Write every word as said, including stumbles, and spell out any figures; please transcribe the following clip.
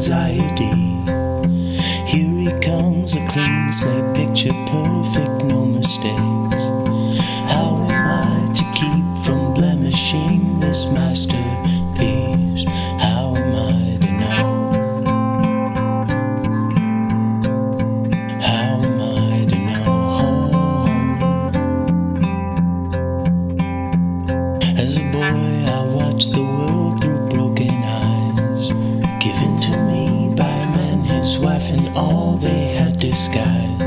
anxiety. Here he comes, a clean slate, picture perfect, no mistakes. How am I to keep from blemishing this masterpiece? How am I to know? How am I to know? As a boy I watched the world through broken eyes, given to me by a man, his wife, and all they had disguised.